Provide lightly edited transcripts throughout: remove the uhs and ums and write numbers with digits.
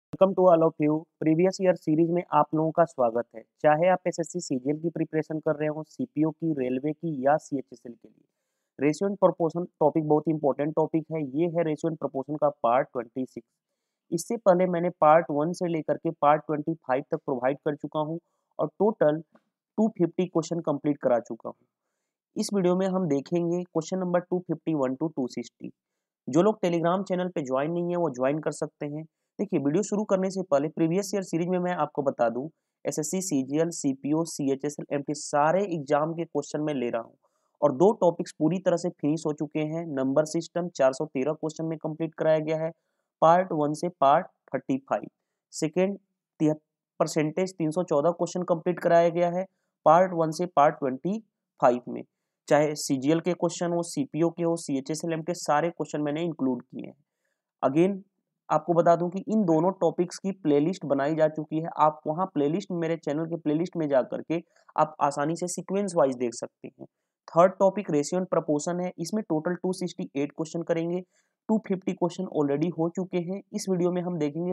Welcome to all of you. Previous year series में आप लोगों का स्वागत है। चाहे आप एसएससी सीजीएल की प्रिपरेशन कर रहे हो, सीपीओ की, रेलवे की या सीएचएसएल के लिए, रेशियो एंड प्रोपोर्शन टॉपिक बहुत इंपॉर्टेंट टॉपिक है। ये है रेशियो एंड प्रोपोर्शन का पार्ट 26। इससे पहले मैंने पार्ट 1 से लेकर के पार्ट 25 तक प्रोवाइड कर चुका हूँ और टोटल 250 क्वेश्चन कंप्लीट करा चुका हूँ। इस वीडियो में हम देखेंगे क्वेश्चन नंबर 251 टू 260। जो लोग टेलीग्राम चैनल पे ज्वाइन नहीं है वो ज्वाइन कर सकते हैं। देखिए, वीडियो शुरू करने से पहले प्रीवियस ईयर सीरीज में मैं आपको बता दूं, SSC CGL CPO CHSL MT सारे एग्जाम के क्वेश्चन मैं ले रहा हूं और दो टॉपिक्स पूरी तरह से फिनिश हो चुके हैं। नंबर सिस्टम 413 क्वेश्चन में कंप्लीट कराया गया है पार्ट 1 से part 35। Second percentage 314 question complete कराया गया है पार्ट 1 से पार्ट 25 में। चाहे सीजीएल के क्वेश्चन हो, सीपीओ के हो, सीएचएसएल के सारे क्वेश्चन मैंने इंक्लूड किए हैं। अगेन आपको बता दूं कि इन दोनों टॉपिक्स की प्लेलिस्ट बनाई जा चुकी है। आप वहां प्लेलिस्ट, मेरे चैनल के प्लेलिस्ट में जा करके आप आसानी से सीक्वेंस वाइज देख सकते हैं। Third topic ratio and proportion है। इसमें टोटल 268 क्वेश्चन करेंगे। 250 क्वेश्चन ऑलरेडी हो चुके हैं। इस वीडियो में हम देखेंगे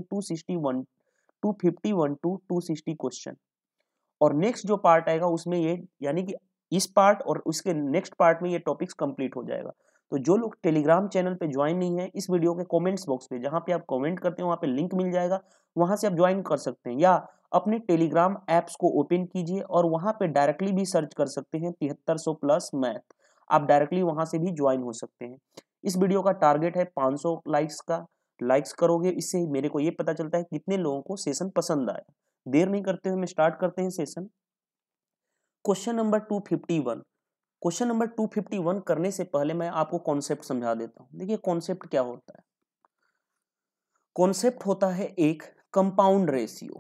251 टू 260 क्वेश्चन। और नेक्स्ट जो पार्ट आएगा उसमें ये, यानी कि इस पार्ट और उसके नेक्स्ट पार्ट में ये टॉपिक्स कंप्लीट हो जाएगा। तो जो लोग टेलीग्राम चैनल पे ज्वाइन नहीं है, इस वीडियो के कमेंट्स बॉक्स पे जहां पे आप कमेंट करते हो वहां पे लिंक मिल जाएगा, वहां से आप ज्वाइन कर सकते हैं। या अपने टेलीग्राम ऐप्स को ओपन कीजिए और वहां पे डायरेक्टली भी सर्च कर सकते हैं 7300 प्लस मैथ। आप डायरेक्टली वहां से भी ज्वाइन हो सकते हैं। इस वीडियो का टारगेट है 500 लाइक्स का। लाइक्स करोगे, इससे मेरे को ये पता चलता है कितने लोगों को सेशन पसंद आया। देर नहीं करते हुए मैं स्टार्ट करते हैं session. Question number 251। Question number 251 करने से पहले मैं आपको कॉन्सेप्ट समझा देता हूं। देखिए, कॉन्सेप्ट क्या होता है। कॉन्सेप्ट होता है एक कंपाउंड रेशियो।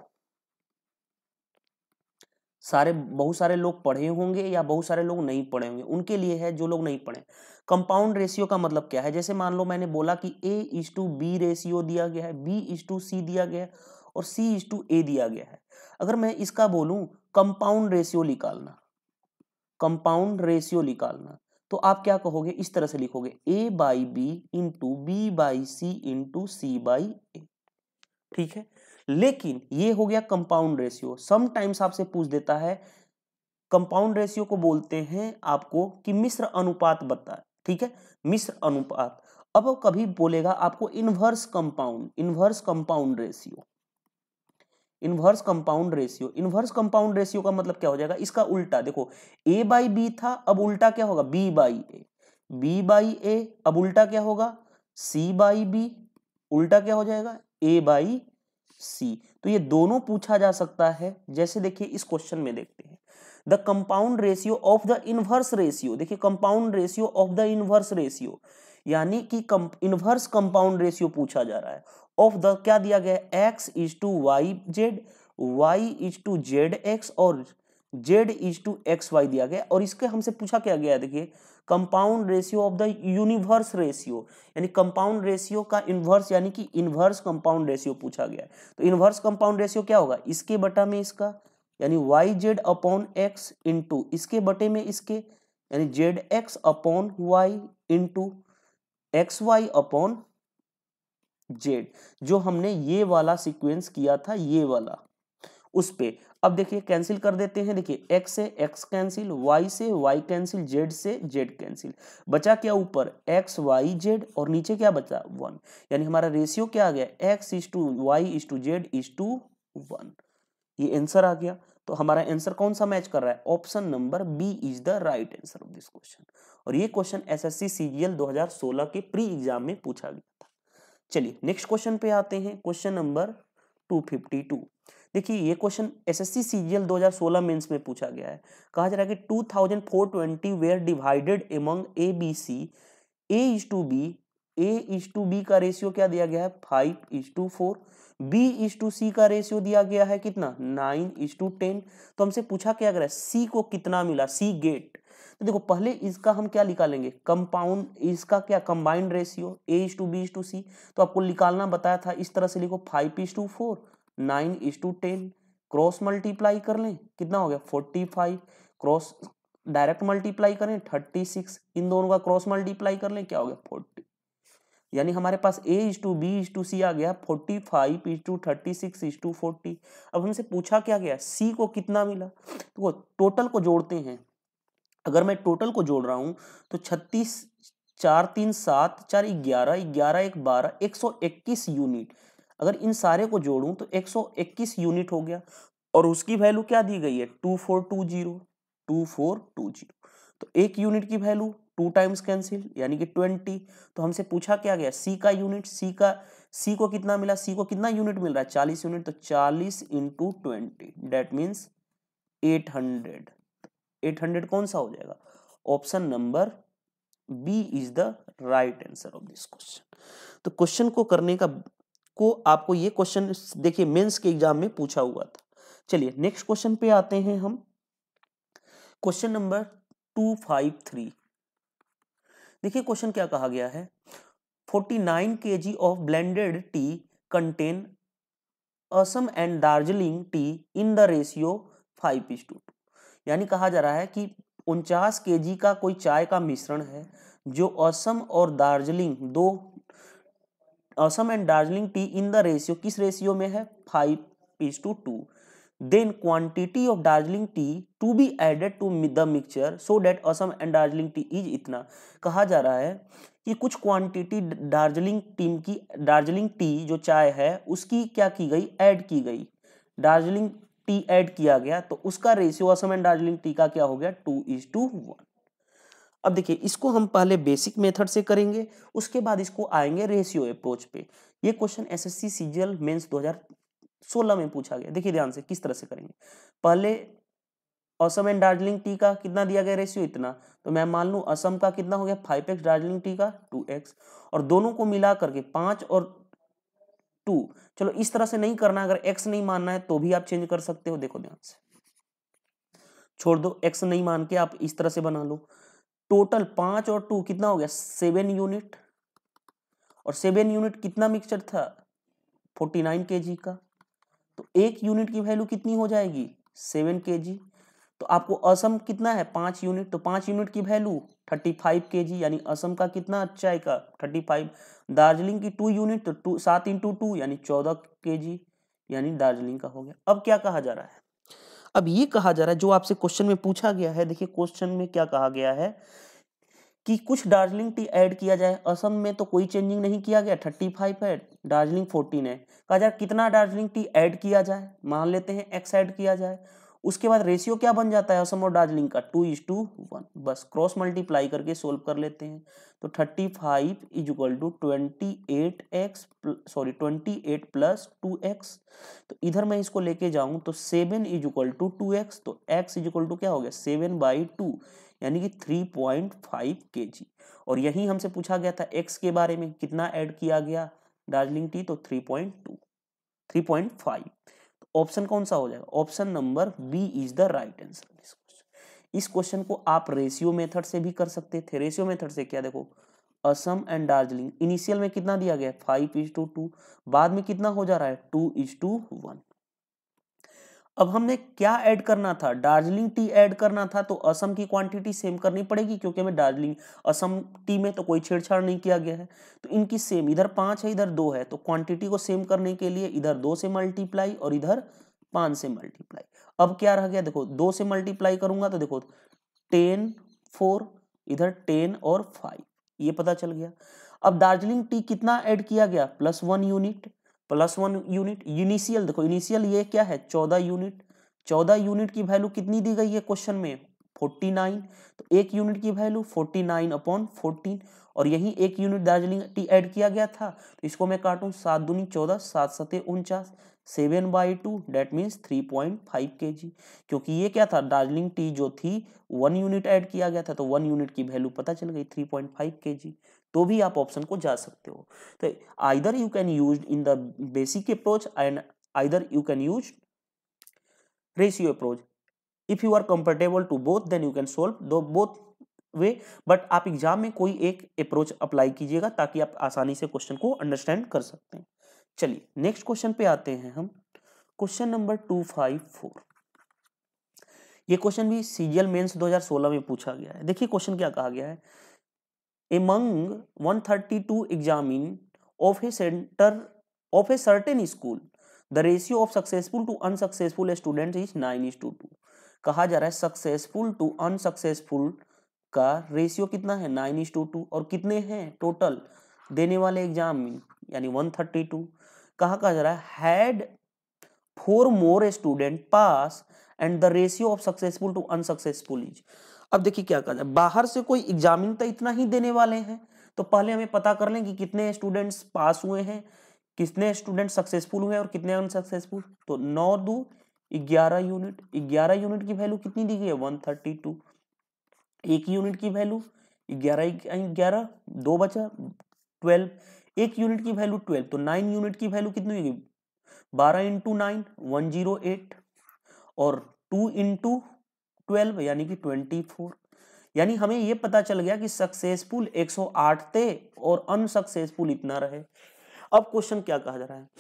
बहुत सारे लोग पढ़े होंगे या बहुत सारे लोग नहीं पढ़े होंगे, उनके लिए है जो लोग नहीं पढ़े। कंपाउंड रेशियो का मतलब क्या है। जैसे मान लो मैंने बोला कि A:B रेशियो दिया गया है, B:C दिया गया है और C:A दिया गया है। अगर मैं इसका बोलूं कंपाउंड रेशियो निकालना, कंपाउंड रेशियो निकालना, तो आप क्या कहोगे, इस तरह से लिखोगे A/B into B/C into C/A। ठीक है, लेकिन ये हो गया कंपाउंड रेशियो। समटाइम्स आपसे पूछ देता है, कंपाउंड रेशियो को बोलते हैं आपको कि मिश्र अनुपात बता। ठीक है, मिश्र अनुपात। अब वो कभी बोलेगा आपको inverse compound ratio. Inverse compound ratio, inverse compound ratio का मतलब क्या हो जाएगा, इसका उल्टा। देखो, A/B था, अब उल्टा क्या होगा, B/A। B/A, अब उल्टा क्या होगा, C/B। उल्टा क्या हो जाएगा, A/C। तो ये दोनों पूछा जा सकता है। जैसे देखिए इस क्वेश्चन में देखते हैं, the compound ratio of the inverse ratio. देखिए, compound ratio of the inverse ratio, यानी कि इनवर्स कंपाउंड रेशियो पूछा जा रहा है। ऑफ द क्या दिया गया है, X:Y/Z, Y:ZX और Z:XY दिया गया। और इसके हमसे पूछा क्या गया है, देखिए compound ratio of the universe ratio, यानी कंपाउंड रेशियो का इनवर्स, यानी कि इनवर्स कंपाउंड रेशियो पूछा गया है। तो इनवर्स कंपाउंड रेशियो क्या होगा, इसके बटा में इसका, यानी YZ/X इंटू इसके बटे में इसके, यानी ZX/Y इंटू XY/Z। जो हमने ये वाला सीक्वेंस किया था, ये वाला, उस पे अब देखिए कैंसिल कर देते हैं। देखिए x से x कैंसिल, y से y कैंसिल, z से z कैंसिल, बचा क्या ऊपर, x y z और नीचे क्या बचा 1। यानी हमारा रेशियो क्या आ गया, X:Y:Z:1। ये आंसर आ गया। तो हमारा आंसर कौन सा मैच कर रहा है, option number B is the right answer of this question. और ये क्वेश्चन एसएससी सीजीएल 2016 के प्री एग्जाम में पूछा गया था। चलिए नेक्स्ट क्वेश्चन पे आते हैं, क्वेश्चन नंबर 252। देखिए ये क्वेश्चन एसएससी सीजीएल 2016 मेंस में पूछा गया है। कहा जा रहा है कि 2420 were divided among A B C, A:B का रेशियो क्या दिया गया है, 5:4। B:C का रेशियो दिया गया है कितना, 9:10। तो हमसे पूछा क्या कर रहा है, सी को कितना मिला, सी गेट। तो देखो पहले इसका हम क्या निकालेंगे, कंपाउंड, इसका क्या कंबाइंड रेशियो A:B:C। तो आपको निकालना बताया था, इस तरह से लिखो 5:4 9:10। क्रॉस मल्टीप्लाई कर लें, कितना हो गया 45। क्रॉस डायरेक्ट मल्टीप्लाई करें 36। इन दोनों का क्रॉस मल्टीप्लाई कर लें, क्या हो गया 40। यानी हमारे पास A/B/C आ गया 45:36:40। अब हमसे पूछा क्या गया, C को कितना मिला, तो टोटल को जोड़ते हैं। अगर मैं टोटल को जोड़ रहा हूं तो 36 4 3 7 4 11 11 1 12 121 यूनिट। अगर इन सारे को जोड़ूं तो 121 यूनिट हो गया और उसकी वैल्यू क्या दी गई है 2420। तो एक यूनिट की वैल्यू 2 टाइम्स कैंसिल यानी कि 20। तो हमसे पूछा क्या गया सी का यूनिट, सी को कितना मिला, सी को कितना यूनिट मिल रहा है 40 यूनिट। तो 40 इंटू 20 दैट मीन्स 800। 800 कौन सा हो जाएगा, option number B is the right answer of this question. तो क्वेश्चन को करने का को आपको ये क्वेश्चन देखिए मेंस के एग्जाम में पूछा हुआ था। चलिए नेक्स्ट क्वेश्चन पे आते हैं हम, क्वेश्चन नंबर 253। देखिए क्वेश्चन क्या कहा गया है, 49 kg of blended tea contain Assam and Darjeeling tea in the ratio 5:2। यानी कहा जा रहा है कि 49 kg का कोई चाय का मिश्रण है जो असम और दार्जिलिंग दो, Assam and Darjeeling tea in the ratio किस रेशियो में है 5:2। Then quantity of Darjeeling tea to be added to the mixture so that Assam and Darjeeling tea is इतना। कहा जा रहा है कि कुछ क्वांटिटी दार्जिलिंग टी जो चाय है उसकी क्या की गई, ऐड की गई, दार्जिलिंग टी ऐड किया गया तो उसका ratio Assam and Darjeeling tea का क्या हो गया 2:1। अब देखिए इसको हम पहले बेसिक मेथड से करेंगे, उसके बाद इसको आएंगे रेशियो अप्रोच पे। ये क्वेश्चन एसएससी सीजीएल मेंस 2016 में पूछा गया। देखिए ध्यान से किस तरह से करेंगे, पहले असम एंड दार्जिलिंग टी का कितना दिया गया रेशियो इतना, तो मैं मान लूं असम का कितना हो गया 5x, दार्जिलिंग टी का 2x, और दोनों को मिला करके 5 और 2। चलो इस तरह से नहीं करना, अगर x नहीं मानना है तो भी आप चेंज कर सकते हो। देखो ध्यान से छोड़ दो, x नहीं मान के आप इस तरह से बना लो। टोटल 5 और 2 कितना हो गया 7 यूनिट, और 7 यूनिट कितना मिक्सचर था 49 kg का, तो एक यूनिट की वैल्यू कितनी हो जाएगी 7 kg। तो आपको असम कितना है 5 यूनिट, तो 5 यूनिट की वैल्यू 35 kg, यानी असम का कितना चाय का 35। दार्जिलिंग की 2 यूनिट तो 7 इंटू 2 यानी 14 kg, यानी दार्जिलिंग का हो गया। अब क्या कहा जा रहा है, अब ये कहा जा रहा है जो आपसे क्वेश्चन में पूछा गया है। देखिए क्वेश्चन में क्या कहा गया है कि कुछ दार्जिलिंग टी ऐड किया जाए। असम में तो कोई चेंजिंग नहीं किया गया 35 है, दार्जिलिंग 14 है। कहा जाए कितना दार्जिलिंग टी ऐड किया जाए, मान लेते हैं x ऐड किया जाए। उसके बाद रेशियो क्या बन जाता है असम और दार्जिलिंग का 2:1। बस क्रॉस मल्टीप्लाई करके सोल्व कर लेते हैं। तो 35 is equal to 28 plus 2x। तो इधर मैं इसको लेके जाऊं तो 7 इज इक्वल टू 2x, तो x इज इक्वल टू क्या हो गया 7/2 यानी कि 3.5 kg। और यही हमसे पूछा गया था x के बारे में, कितना ऐड किया गया दार्जिलिंग टी, तो 3.5। ऑप्शन कौन सा हो जाएगा, option number B is the right answer. इस क्वेश्चन को आप रेशियो मेथड से भी कर सकते थे। रेशियो मेथड से क्या, देखो असम एंड दार्जिलिंग इनिशियल में कितना दिया गया 5:2, बाद में कितना हो जा रहा है 2:1। अब हमने क्या ऐड करना था, दार्जिलिंग टी ऐड करना था, तो असम की क्वांटिटी सेम करनी पड़ेगी क्योंकि हमें दार्जिलिंग असम टी में तो कोई छेड़छाड़ नहीं किया गया है। तो इनकी सेम, इधर 5 है इधर 2 है, तो क्वांटिटी को सेम करने के लिए इधर 2 से मल्टीप्लाई और इधर 5 से मल्टीप्लाई। अब क्या रह गया, देखो 2 से मल्टीप्लाई करूंगा तो देखो 10 4, इधर 10 और 5, ये पता चल गया। अब दार्जिलिंग टी कितना ऐड किया गया +1 यूनिट, +1 यूनिट। इनिशियल देखो, इनिशियल ये क्या है 14 यूनिट। 14 यूनिट की वैल्यू कितनी दी गई है क्वेश्चन में 49, तो एक यूनिट की वैल्यू 49/14, और यही एक यूनिट दार्जिलिंग टी ऐड किया गया था। तो इसको मैं काटूं 7 दूनी 14, 7 सते 49, 7/2 डेट मीन्स 3.5 kg। क्योंकि ये क्या था दार्जिलिंग टी जो थी 1 यूनिट ऐड किया गया था, तो 1 यूनिट की वैल्यू पता चल गई 3.5 kg। तो भी आप ऑप्शन को जा सकते हो। तो either you can use in the basic approach and either you can use ratio approach. If you are comfortable to both then you can solve the both way, but आप exam में कोई एक approach apply कीजिएगा ताकि आप आसानी से question को अंडरस्टैंड कर सकते हैं। चलिए नेक्स्ट क्वेश्चन पे आते हैं हम, क्वेश्चन नंबर 254। ये क्वेश्चन भी सीजीएल मेंस 2016 में पूछा गया है। देखिए क्वेश्चन क्या कहा गया है, among 132 examined of a center of a certain school the ratio of successful to unsuccessful students is 9:2। कहा जा रहा है सक्सेसफुल टू अनसक्सेसफुल का रेशियो कितना है 9:2 और कितने हैं टोटल देने वाले एग्जाम में यानी 132। कहा जा रहा है had 4 more student pass and the ratio of successful to unsuccessful is. अब देखिए क्या कहा जाए, बाहर से कोई एग्जामिन तो इतना ही देने वाले हैं, तो पहले हमें पता कर लें कि कितने स्टूडेंट्स पास हुए हैं, कितने स्टूडेंट सक्सेसफुल हुए और कितने अनसक्सेसफुल। तो 9 2 11 यूनिट, 11 यूनिट की वैल्यू कितनी दी गई है 132। एक यूनिट की वैल्यू 11 2 बचा 12, एक यूनिट की वैल्यू 12, तो 9 यूनिट की वैल्यू कितनी होगी 12 इंटू 9 108 और 2 इंटू 12 यानी कि 24। यानी हमें यह पता चल गया कि सक्सेसफुल 108 थे और अनसक्सेसफुल इतना रहे। अब क्वेश्चन क्या कहा जा रहा है,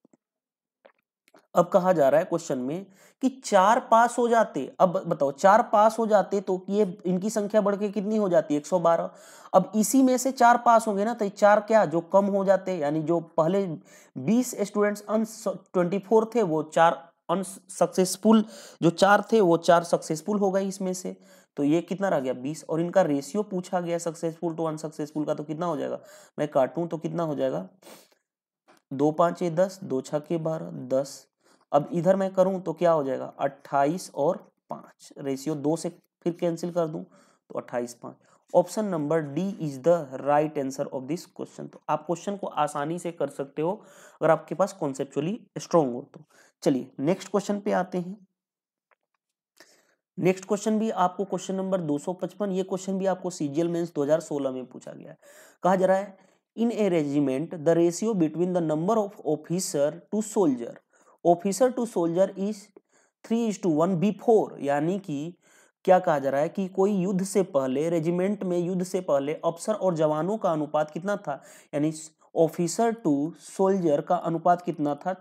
अब कहा जा रहा है क्वेश्चन में कि 4 पास हो जाते, अब बताओ 4 पास हो जाते तो ये इनकी संख्या बढ़ के कितनी हो जाती है 112। अब इसी में से 4 पास होंगे ना, तो 4 क्या जो कम हो जाते, यानी जो पहले 20 स्टूडेंट्स 24 थे वो 4 अनसक्सेसफुल, जो 4 थे वो 4 सक्सेसफुल हो गए इसमें से, तो ये कितना रह गया 20। और इनका रेशियो पूछा गया सक्सेसफुल टू अनसक्सेसफुल का, तो कितना हो जाएगा, मैं काटूं तो कितना हो जाएगा 2 5 10, 2 6 12 10। अब इधर मैं करूं तो क्या हो जाएगा 28 और 5, रेशियो 2 से फिर कैंसिल कर दूं तो 28 5। Option number D is the right answer of this question. तो आप क्वेश्चन को आसानी से कर सकते हो अगर आपके पास कॉन्सेप्चुअली स्ट्रांग हो तो। चलिए नेक्स्ट क्वेश्चन पे आते हैं। नेक्स्ट क्वेश्चन भी आपको क्वेश्चन नंबर 255, ये क्वेश्चन भी आपको सीजीएल मेंस 2016 में पूछा गया है। कहा जा रहा है in a regiment the ratio between the number of officer to soldier, officer to soldier is 3:1 before, यानी कि क्या कहा जा रहा है कि कोई युद्ध से पहले, रेजिमेंट में युद्ध से पहले अफसर और जवानों का अनुपात कितना था, यानी ऑफिसर टू सोल्जर का अनुपात कितना था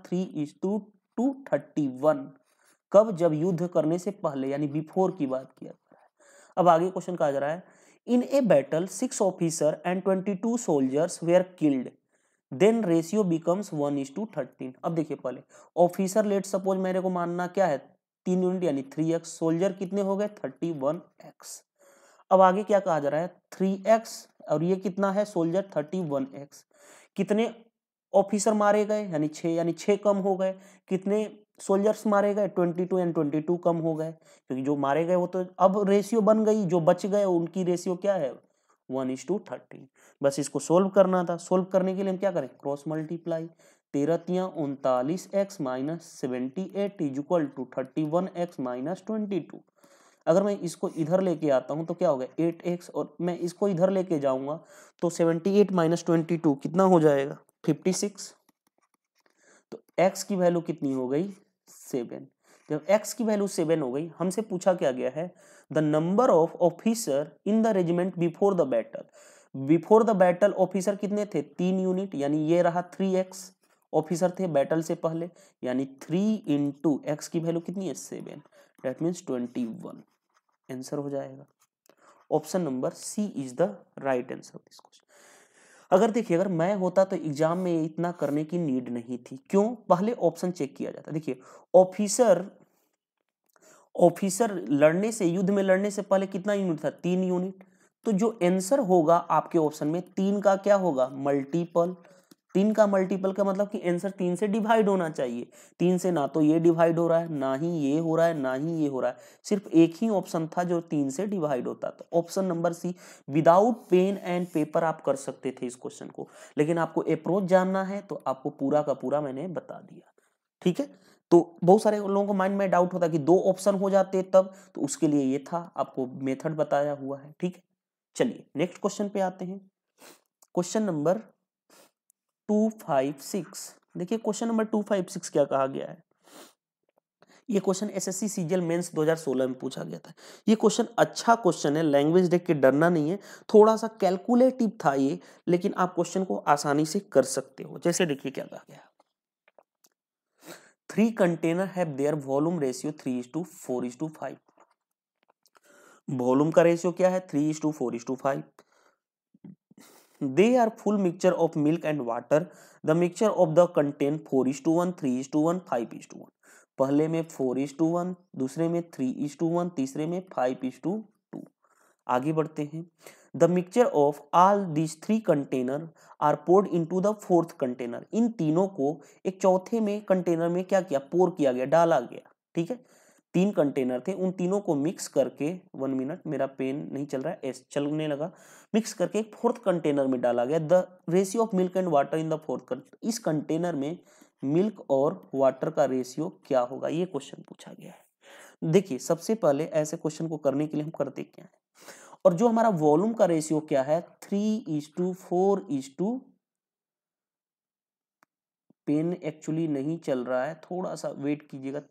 3:231। कब, जब युद्ध करने से पहले यानी बिफोर की बात किया जा रहा है। अब आगे क्वेश्चन कहा जा रहा है in a battle 6 officer and 22 soldiers were killed then ratio becomes 1:13। अब देखिए पहले ऑफिसर लेट सपोज मेरे को मानना क्या है 3 यूनिट यानी 3x, सोल्जर कितने हो गए 31x। अब आगे क्या कहा जा रहा है 3x और ये कितना है सोल्जर 31x, कितने ऑफिसर मारे गए यानी 6, यानी 6 कम हो गए, कितने सोल्जर्स मारे गए 22 एंड 22 कम हो गए, क्योंकि जो मारे गए वो तो अब रेशियो बन गई, जो बच गए उनकी रेशियो क्या है 1:13। बस इसको सोल्व करना था। सोल्व करने के लिए हम क्या करें क्रॉस मल्टीप्लाई, 13 तियां 39x minus 78 is equal to 31x minus 22। अगर मैं इसको इधर लेके आता हूं तो क्या होगा 8x, और मैं इसको इधर लेके जाऊंगा तो 78 माइनस 22 कितना हो जाएगा 56। तो x की वैल्यू कितनी हो गई 7। जब x की वैल्यू 7 हो गई, हमसे पूछा क्या गया है the number of officer in the regiment before the battle. Before the battle officer कितने थे 3 यूनिट, यानी ये रहा 3x ऑफिसर थे बैटल से पहले, यानी 3 इंटू एक्स की वैल्यू कितनी है 7, दैट मीन्स 21 आंसर हो जाएगा। Option number C is the right answer of this question. अगर देखिए अगर मैं होता तो एग्जाम में इतना करने की नीड नहीं थी, क्यों, पहले ऑप्शन चेक किया जाता। देखिए ऑफिसर लड़ने से, युद्ध में लड़ने से पहले कितना यूनिट था 3 यूनिट, तो जो आंसर होगा आपके ऑप्शन में 3 का क्या होगा मल्टीपल। 3 का मल्टीपल का मतलब कि आंसर 3 से डिवाइड होना चाहिए। 3 से ना तो ये डिवाइड हो रहा है, ना ही ये हो रहा है, ना ही ये हो रहा है, सिर्फ एक ही ऑप्शन था जो 3 से डिवाइड होता था, option number C. Without pen and paper आप कर सकते थे इस क्वेश्चन को, लेकिन आपको अप्रोच जानना है तो आपको पूरा का पूरा मैंने बता दिया। ठीक है, तो बहुत सारे लोगों को माइंड में डाउट होता है कि 2 ऑप्शन हो जाते तब, तो उसके लिए ये था, आपको मेथड बताया हुआ है। ठीक है, चलिए नेक्स्ट क्वेश्चन पे आते हैं। Question number 256। देखिए क्वेश्चन नंबर 256 क्या कहा गया है। ये क्वेश्चन एसएससी सीजीएल मेंस 2016 में पूछा गया था। ये क्वेश्चन अच्छा क्वेश्चन है, लैंग्वेज देख के डरना नहीं है, थोड़ा सा कैलकुलेटिव था ये, लेकिन आप क्वेश्चन को आसानी से कर सकते हो। जैसे देखिए क्या कहा गया, 3 container have their volume ratio 3:4:5। Volume का रेशियो क्या है 3:4:5। They are full mixture of milk and water, the mixture of the contain 4:1, 3:1, 5:1। पहले में 4:1, दूसरे में 3:1, तीसरे में 5:2। आगे बढ़ते हैं। The mixture of all these three container are poured into the fourth container. इन तीनों को एक चौथे में कंटेनर में क्या किया, पोर किया गया, डाला गया। ठीक है, 3 कंटेनर थे, उन तीनों को मिक्स करके 1 मिनट, मेरा पेन नहीं चल रहा है, चलने लगा, मिक्स करके एक फोर्थ कंटेनर में डाला गया। The ratio of milk and water in the fourth container. इस कंटेनर में मिल्क और वाटर का रेशियो क्या होगा, ये क्वेश्चन पूछा गया है। देखिए, सबसे पहले ऐसे क्वेश्चन को करने के लिए हम करते क्या है, और जो हमारा वॉल्यूम का रेशियो क्या है, 3:4। पेन एक्चुअली नहीं चल रहा है, थोड़ा सा वेट कीजिएगा।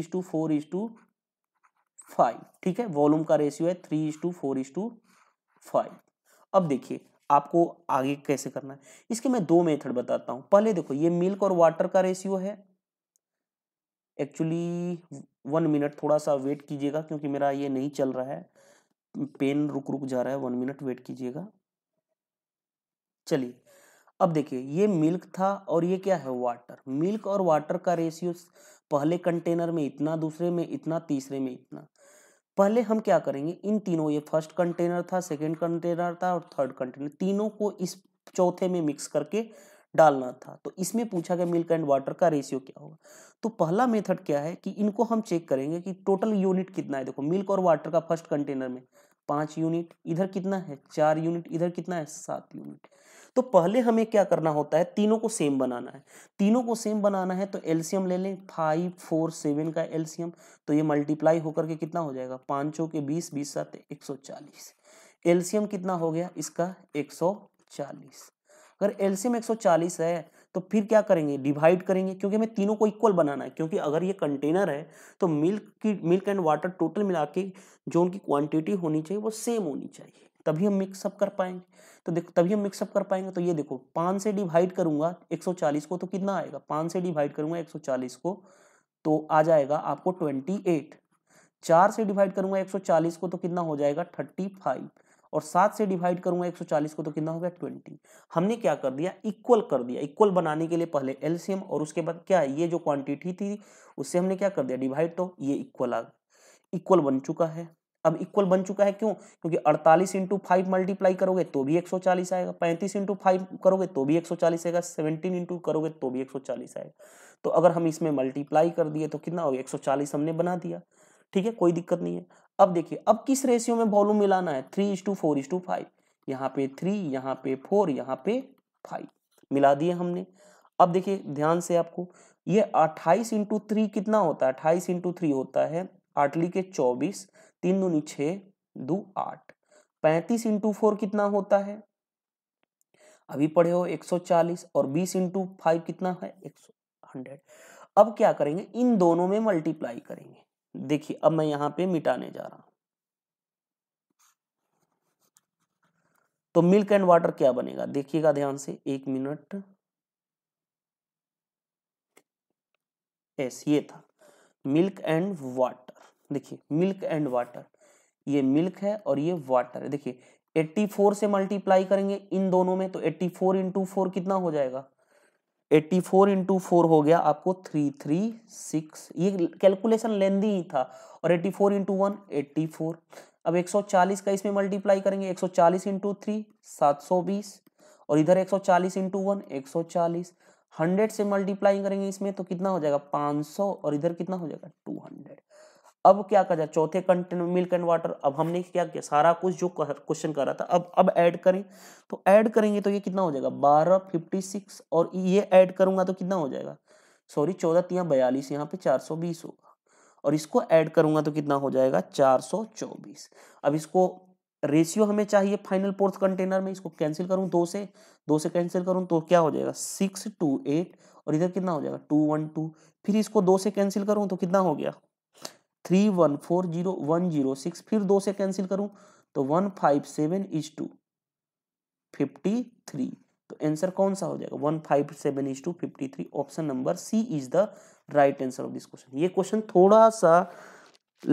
3:4:5। ठीक है, वॉल्यूम का रेशियो है 3:4:5। अब देखिए आपको आगे कैसे करना है, इसके मैं 2 मेथड बताता हूं। पहले देखो, ये मिल्क और वाटर का रेशियो है। एक्चुअली 1 मिनट, थोड़ा सा वेट कीजिएगा क्योंकि मेरा ये नहीं चल रहा है, पेन रुक रुक जा रहा है। 1 मिनट वेट कीजिएगा। चलिए, अब देखिए, ये मिल्क था और ये क्या है, वाटर। मिल्क और वाटर का रेशियो पहले कंटेनर में इतना, दूसरे में इतना, तीसरे में इतना। पहले हम क्या करेंगे, इन तीनों, ये फर्स्ट कंटेनर था, सेकंड कंटेनर था और थर्ड कंटेनर, तीनों को इस चौथे में मिक्स करके डालना था। तो इसमें पूछा गया मिल्क एंड वाटर का रेशियो क्या होगा। तो पहला मेथड क्या है कि इनको हम चेक करेंगे कि टोटल यूनिट कितना है। देखो, मिल्क और वाटर का फर्स्ट कंटेनर में 5 यूनिट, इधर कितना है 4 यूनिट, इधर कितना है 7 यूनिट। तो पहले हमें क्या करना होता है, तीनों को सेम बनाना है। तीनों को सेम बनाना है तो एलसीएम ले लें, 5, 4, 7 का एलसीएम। तो ये मल्टीप्लाई होकर के कितना हो जाएगा, 5 के 20, 20 7 140। एलसीएम कितना हो गया इसका, 140। अगर एलसीएम 140 है तो फिर क्या करेंगे, डिवाइड करेंगे, क्योंकि हमें तीनों को इक्वल बनाना है। क्योंकि अगर ये कंटेनर है तो मिल्क एंड वाटर टोटल मिला के जो उनकी क्वांटिटी होनी चाहिए वो सेम होनी चाहिए, तभी हम मिक्सअप कर पाएंगे। तो देखो, तभी हम मिक्सअप कर पाएंगे। तो ये देखो, 5 से डिवाइड करूंगा 140 को तो कितना आएगा, 5 से डिवाइड करूंगा 140 को तो आ जाएगा आपको 28। 4 से डिवाइड करूंगा 140 को तो कितना हो जाएगा 35, और 7 से डिवाइड करूंगा 140 को तो कितना हो गया 20। हमने क्या कर दिया, इक्वल कर दिया। इक्वल बनाने के लिए पहले एलसीएम और उसके बाद क्या है, ये जो क्वांटिटी थी उससे हमने क्या कर दिया डिवाइड, तो ये इक्वल आ गया। इक्वल बन चुका है। अब इक्वल बन चुका है क्यों, क्योंकि 48 इंटू 5 मल्टीप्लाई करोगे तो भी 140 आएगा, 35 इंटू 5 करोगे तो भी 140 आएगा, 17 इंटू करोगे तो भी 140 आएगा। तो अगर हम इसमें मल्टीप्लाई कर दिए तो कितना हो गया, 140 हमने बना दिया। ठीक है, कोई दिक्कत नहीं है। अब देखिए, अब किस रेशियो में वॉल्यूम मिलाना है, 3:4:5। यहाँ पे 3, यहाँ पे 4, यहाँ पे 5 मिला दिए हमने। अब देखिए ध्यान से, आपको ये 28 इंटू 3 कितना होता है, 28 इंटू 3 होता है 8 के 24, 3 दूनी 6, 2 8। 35 इंटू 4 कितना होता है, अभी पढ़े हो 140, और 20 इंटू 5 कितना है 100। अब क्या करेंगे, इन दोनों में मल्टीप्लाई करेंगे। देखिए, अब मैं यहां पे मिटाने जा रहा हूं, तो मिल्क एंड वाटर क्या बनेगा, देखिएगा ध्यान से, 1 मिनट। ये था मिल्क एंड वाटर। देखिए, मिल्क एंड वाटर, ये मिल्क है और ये वाटर है। देखिए, 84 से मल्टीप्लाई करेंगे इन दोनों में तो 84 इंटू 4 कितना हो जाएगा, 84 इंटू 4 हो गया आपको 336। ये कैलकुलेशन लेंदी ही था। और 84 इंटू 1 84। अब 140 का इसमें मल्टीप्लाई करेंगे, 140 इंटू 3 720, और इधर 140 इंटू 1 140। 100 से मल्टीप्लाई करेंगे इसमें तो कितना हो जाएगा 500, और इधर कितना हो जाएगा 200। अब क्या करा, चौथे कंटेनर मिल्क एंड वाटर। अब हमने क्या किया, सारा कुछ जो क्वेश्चन कर रहा था अब ऐड करें। तो ऐड करेंगे तो ये कितना हो जाएगा 12 56, और ये ऐड करूंगा तो कितना हो जाएगा, सॉरी 14 3 42, यहाँ पे 420 होगा, और इसको ऐड करूंगा तो कितना हो जाएगा 424। अब इसको रेशियो हमें चाहिए फाइनल फोर्थ कंटेनर में, इसको कैंसिल करूं 2 से कैंसिल करूं तो क्या हो जाएगा 6 2 8, और इधर कितना हो जाएगा 2 1 2। फिर इसको 2 से कैंसिल करूं तो कितना हो गया 3140106। फिर 2 से कैंसिल करूं तो 157 इज टू 53। तो आंसर कौन सा हो जाएगा 157 is to 53। Option number C is the right answer of this question. ये क्वेश्चन थोड़ा सा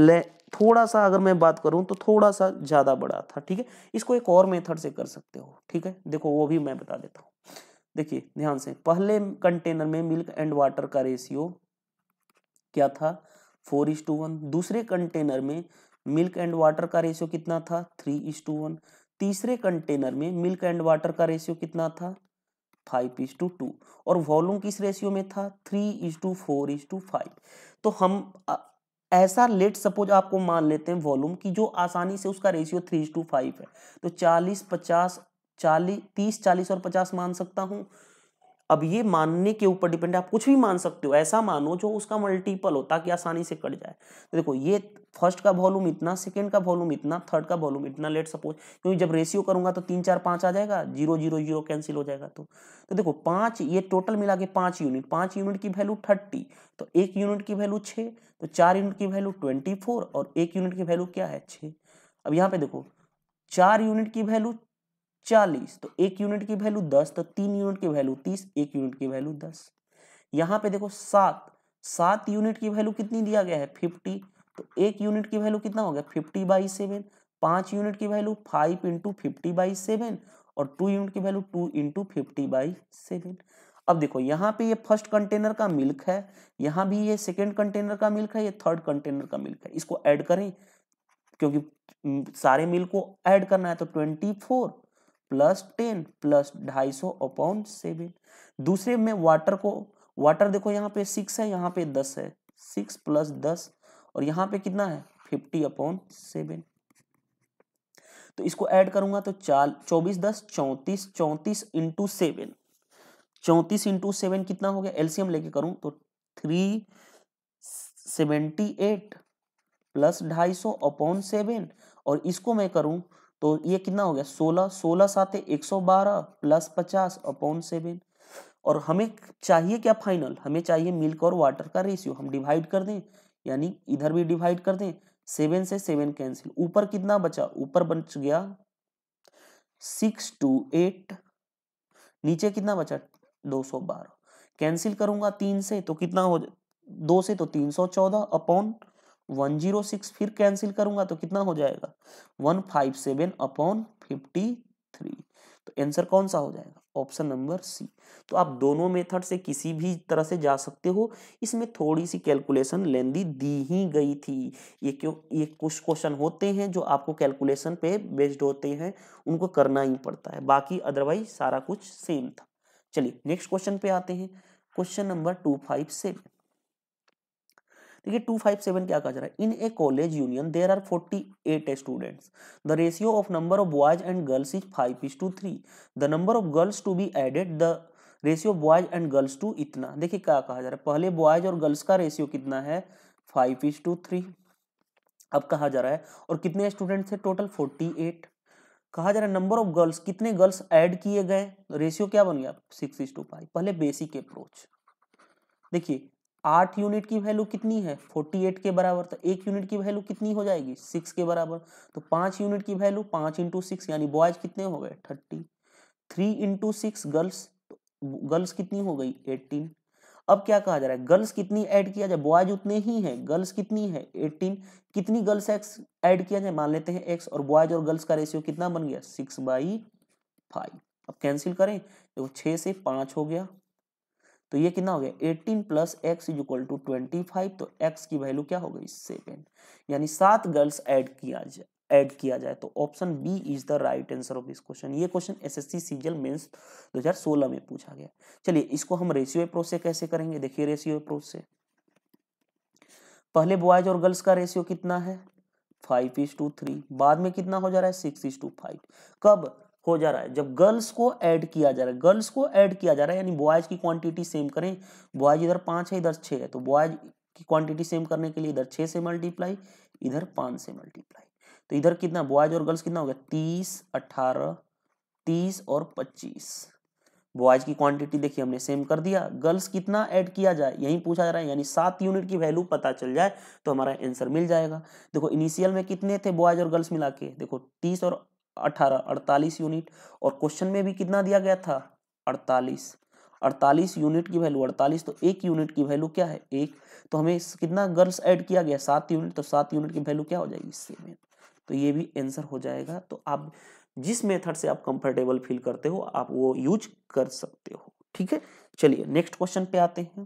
थोड़ा सा अगर मैं बात करूं तो थोड़ा सा ज्यादा बड़ा था, ठीक है। इसको एक और मेथड से कर सकते हो, ठीक है, देखो वो भी मैं बता देता हूँ। देखिए ध्यान से, पहले कंटेनर में मिल्क एंड वाटर का रेशियो क्या था, 4:1। दूसरे कंटेनर में मिल्क एंड वाटर का रेशियो कितना था, 3:1। तीसरे कंटेनर में मिल्क एंड वाटर का रेशियो कितना था, 5:2। और वॉल्यूम किस रेशियो में था, 3:4:5। तो हम ऐसा लेट सपोज आपको मान लेते हैं वॉल्यूम की जो आसानी से उसका रेशियो 3:5 है, तो 40, 50, 40, 30, 40 और 50 मान सकता हूं। अब ये मानने के ऊपर डिपेंड है, आप कुछ भी मान सकते हो, ऐसा मानो जो उसका मल्टीपल हो ताकि आसानी से कट जाए। तो देखो ये फर्स्ट का वॉल्यूम इतना, सेकंड का वॉल्यूम इतना, थर्ड का वॉल्यूम इतना, लेट सपोज, क्योंकि जब रेशियो करूंगा तो 3, 4, 5 आ जाएगा, 0, 0, 0 कैंसिल हो जाएगा। तो देखो 5, ये टोटल मिला के 5 यूनिट, 5 यूनिट की वैल्यू 30, तो 1 यूनिट की वैल्यू 6, तो 4 यूनिट की वैल्यू 24 और 1 यूनिट की वैल्यू क्या है, 6। अब यहाँ पे देखो 4 यूनिट की वैल्यू 40, तो 1 यूनिट की वैल्यू 10, तो 3 यूनिट की वैल्यू 30, 1 यूनिट की वैल्यू 10। यहाँ पे देखो 7 यूनिट की वैल्यू कितनी दिया गया है, 50, तो 1 यूनिट की वैल्यू कितना हो गया, 50/7। 5 यूनिट की वैल्यू 5 इंटू 50/7 और 2 यूनिट की वैल्यू 2 इंटू 50/7। अब देखो यहाँ पे ये फर्स्ट कंटेनर का मिल्क है, यहाँ भी ये सेकेंड कंटेनर का मिल्क है, ये थर्ड कंटेनर का मिल्क है। इसको ऐड करें क्योंकि सारे मिल्क को ऐड करना है, तो 24 प्लस 10 प्लस 250/7। दूसरे में वाटर को, वाटर देखो यहाँ पे 6 है, यहाँ पे 10 है, 6 प्लस 10 और यहाँ पे कितना है 50/7। तो इसको ऐड करूंगा तो 24, 10, 34, 34 इंटू 7, 34 इंटू 7 कितना हो गया, एलसीएम लेके करूं तो 378 प्लस 250/7 और इसको मैं करूं तो ये कितना हो गया 16, 16 साथे 112 प्लस 50/7। और हमें चाहिए क्या फाइनल, हमें चाहिए मिल्क और वाटर का रेशियो। हम डिवाइड कर दें, यानी इधर भी डिवाइड कर दें, 7 से 7 कैंसिल, ऊपर कितना बचा, ऊपर बच गया 628, नीचे कितना बचा 212। कैंसिल करूंगा 3 से तो कितना हो, 2 से तो 314/106, फिर कैंसिल करूंगा तो कितना हो जाएगा 157/53। तो आंसर कौन सा हो जाएगा, ऑप्शन नंबर सी। तो आप दोनों मेथड से किसी भी तरह से जा सकते हो। इसमें थोड़ी सी कैलकुलेशन लेंदी दी ही गई थी। ये कुछ क्वेश्चन होते हैं जो आपको कैलकुलेशन पे बेस्ड होते हैं, उनको करना ही पड़ता है, बाकी अदरवाइज सारा कुछ सेम था। चलिए नेक्स्ट क्वेश्चन पे आते हैं, क्वेश्चन नंबर 257। देखिए 257 क्या कहा जा रहा है, in a college union there are 48 students, the ratio of number of boys and girls is 5:3, the number of girls to be added, the ratio boys and girls to इतना। देखिए क्या कहा जा रहा है, पहले बॉयज और गर्ल्स का रेशियो कितना है 5:3, अब कहा जा रहा है और कितने स्टूडेंट थे टोटल 48। कहा जा रहा है नंबर ऑफ गर्ल्स, कितने गर्ल्स ऐड किए गए, रेशियो क्या बन गया 6:5। पहले बेसिक अप्रोच देखिए, 8 यूनिट की वैल्यू कितनी है 48 के बराबर, तो 1 यूनिट की वैल्यू कितनी हो जाएगी 6 के बराबर, तो 5 यूनिट की वैल्यू 5 इंटू 6 यानी बॉयज कितने हो गए 30, 3 इंटू 6 गर्ल्स, गर्ल्स कितनी हो गई 18। अब क्या कहा जा रहा है, गर्ल्स कितनी ऐड किया जाए, बॉयज उतने ही हैं, गर्ल्स कितनी है 18, कितनी गर्ल्स एक्स ऐड किया जाए, मान लेते हैं एक्स, और बॉयज और गर्ल्स का रेशियो कितना बन गया 6/5। अब कैंसिल करें तो 6 से 5 हो गया, तो ये कितना हो गया 18 plus x is equal to 25, तो एक्स की वैल्यू क्या हो गई 7, यानी 7 गर्ल्स ऐड किया जाए, तो option B is the right answer of this question. ये क्वेश्चन एसएससी सीजीएल मेंस 2016 में पूछा गया। चलिए इसको हम रेशियो अप्रोच से कैसे करेंगे, देखिए रेशियो अप्रोच से पहले बॉयज और गर्ल्स का रेशियो कितना है 5:3, बाद में कितना हो जा रहा है 6:5। कब हो जा रहा है, जब गर्ल्स को ऐड किया जा रहा है, गर्ल्स को ऐड किया जा रहा है, यानी बॉयज की क्वांटिटी सेम करें, बॉयज इधर 5 है इधर 6 है, तो बॉयज की क्वांटिटी सेम करने के लिए इधर 6 से मल्टीप्लाई, इधर 5 से मल्टीप्लाई, तो इधर कितना बॉयज और गर्ल्स कितना हो गया 30, 18, 30 और 25। बॉयज की क्वांटिटी देखिए हमने सेम कर दिया, गर्ल्स कितना ऐड किया जाए यही पूछा जा रहा है, यानी 7 यूनिट की वैल्यू पता चल जाए तो हमारा आंसर मिल जाएगा। देखो इनिशियल में कितने थे बॉयज और गर्ल्स मिला के, देखो 30 और 18 48 यूनिट, और क्वेश्चन में भी कितना दिया गया था 48, 48 यूनिट की वैल्यू 48, तो 1 यूनिट की वैल्यू क्या है 1, तो हमें कितना गर्ल्स ऐड किया गया 7 यूनिट, तो 7 यूनिट की वैल्यू क्या हो जाएगी 7। तो ये भी आंसर हो जाएगा। तो आप जिस मेथड से आप कंफर्टेबल फील करते हो आप वो यूज कर सकते हो। ठीक है, चलिए नेक्स्ट क्वेश्चन पे आते हैं।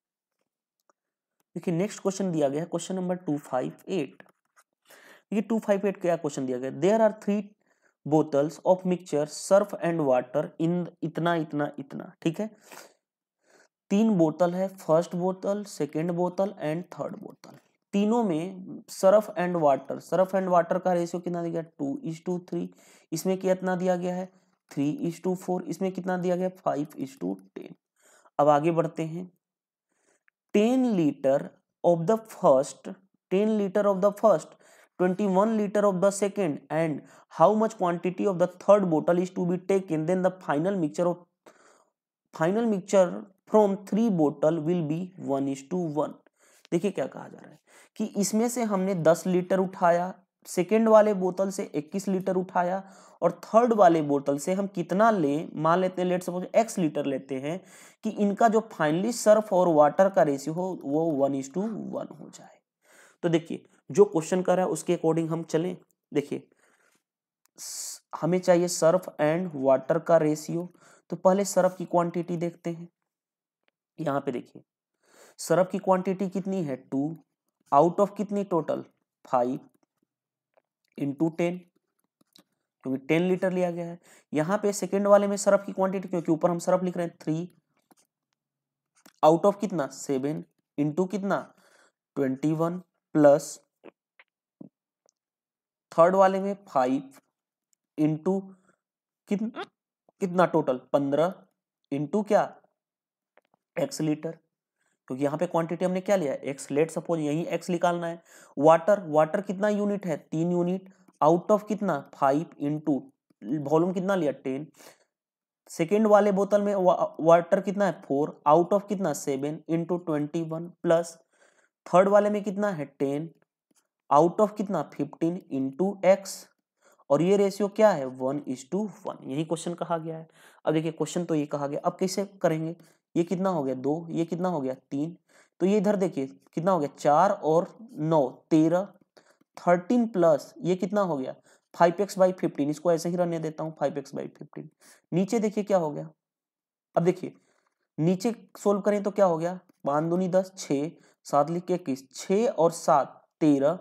देखिए नेक्स्ट क्वेश्चन दिया गया है क्वेश्चन नंबर 258। ये 258 क्या क्वेश्चन दिया गया, there are 3 bottles of mixture surf and water in इतना इतना इतना। ठीक है, 3 बोतल है, फर्स्ट बोतल, सेकेंड बोतल एंड थर्ड बोतल। तीनों में सर्फ एंड वाटर का रेशियो कितना दिया गया 2:3। इसमें कितना दिया गया है 3:4। इसमें कितना दिया गया 5:10। अब आगे बढ़ते हैं। 10 litre of the first 10 liter of the first 21 liter of the second and how much quantity of the third bottle is to be taken, then the final mixture from 3 bottle will be 1:1। देखिए क्या कहा जा रहा है कि इसमें से हमने 10 लीटर उठाया, सेकेंड वाले बोतल से 21 लीटर उठाया और थर्ड वाले बोतल से हम कितना लें, मान लेते हैं लेट सपोज x लीटर लेते हैं, कि इनका जो फाइनली सर्फ और वाटर का रेशियो हो वो 1:1 हो जाए। तो देखिए जो क्वेश्चन कर रहा है उसके अकॉर्डिंग हम चलें। देखिए हमें चाहिए सर्फ एंड वाटर का रेशियो, तो पहले सर्फ की क्वांटिटी देखते हैं। यहां पे देखिए सर्फ की क्वांटिटी कितनी है 2, आउट ऑफ कितनी टोटल 5 इंटू 10, क्योंकि 10 लीटर लिया गया है। यहाँ पे सेकेंड वाले में सर्फ की क्वांटिटी, क्योंकि ऊपर हम सर्फ लिख रहे हैं 3, आउट ऑफ कितना 7 इंटू कितना 21 प्लस थर्ड वाले में 5 इंटू कितना टोटल 15 इंटू क्या x लीटर, क्योंकि यहाँ पे क्वांटिटी हमने क्या लिया है x। लेट सपोज यही x निकालना है। वाटर कितना यूनिट है 3 यूनिट, आउट ऑफ कितना 5 इंटू वॉल्यूम कितना लिया 10। सेकेंड वाले बोतल में वाटर कितना है 4, आउट ऑफ कितना 7 इंटू 21 प्लस थर्ड वाले में कितना है 10, आउट ऑफ कितना 15 इंटू x, और ये रेशियो क्या है 1:1। यही क्वेश्चन कहा गया है। अब देखिए क्वेश्चन तो ये कहा गया, अब कैसे करेंगे, ये कितना हो गया 2, ये कितना हो गया 3, तो ये इधर देखिए कितना हो गया 4 और 9 13, 13 प्लस ये कितना हो गया 5x/15। इसको ऐसे ही रहने देता हूं 5x/15। नीचे देखिए क्या हो गया, अब देखिए नीचे सोल्व करें तो क्या हो गया 5 दूनी 10, 6 7 लिख के 21, 6 और 7 13,